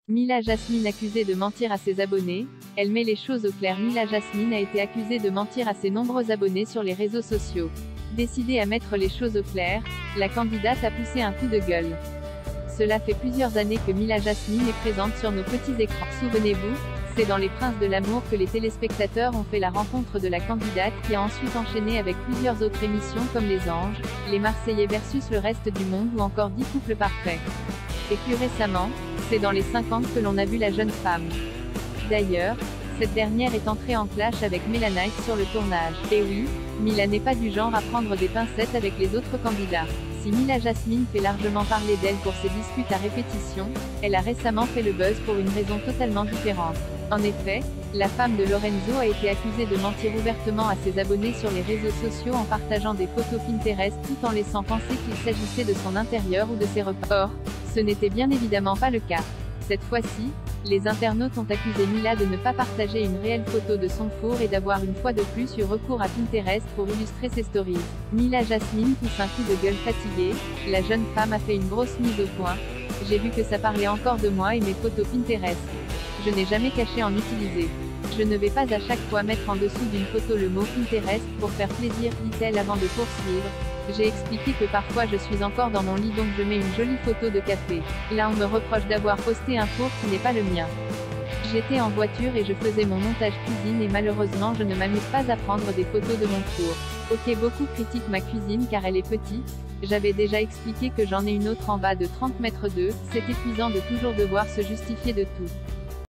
Mila Jasmine accusée de mentir à ses abonnés, elle met les choses au clair. Mila Jasmine a été accusée de mentir à ses nombreux abonnés sur les réseaux sociaux. Décidée à mettre les choses au clair, la candidate a poussé un coup de gueule. Cela fait plusieurs années que Mila Jasmine est présente sur nos petits écrans. Souvenez-vous, c'est dans Les Princes de l'amour que les téléspectateurs ont fait la rencontre de la candidate qui a ensuite enchaîné avec plusieurs autres émissions comme Les Anges, Les Marseillais versus le reste du monde ou encore 10 couples parfaits. Et plus récemment, c'est dans Les 50 que l'on a vu la jeune femme. D'ailleurs, cette dernière est entrée en clash avec Mela Knight sur le tournage. Et oui, Mila n'est pas du genre à prendre des pincettes avec les autres candidats. Si Mila Jasmine fait largement parler d'elle pour ses disputes à répétition, elle a récemment fait le buzz pour une raison totalement différente. En effet, la femme de Lorenzo a été accusée de mentir ouvertement à ses abonnés sur les réseaux sociaux en partageant des photos Pinterest tout en laissant penser qu'il s'agissait de son intérieur ou de ses repas. Or, ce n'était bien évidemment pas le cas. Cette fois-ci, les internautes ont accusé Mila de ne pas partager une réelle photo de son four et d'avoir une fois de plus eu recours à Pinterest pour illustrer ses stories. Mila Jasmine pousse un coup de gueule fatigué, la jeune femme a fait une grosse mise au point. J'ai vu que ça parlait encore de moi et mes photos Pinterest. Je n'ai jamais caché en utiliser. Je ne vais pas à chaque fois mettre en dessous d'une photo le mot Pinterest pour faire plaisir, dit-elle avant de poursuivre. J'ai expliqué que parfois je suis encore dans mon lit donc je mets une jolie photo de café. Là on me reproche d'avoir posté un four qui n'est pas le mien. J'étais en voiture et je faisais mon montage cuisine et malheureusement je ne m'amuse pas à prendre des photos de mon four. Ok, beaucoup critiquent ma cuisine car elle est petite. J'avais déjà expliqué que j'en ai une autre en bas de 30 mètres d'eux, c'est épuisant de toujours devoir se justifier de tout.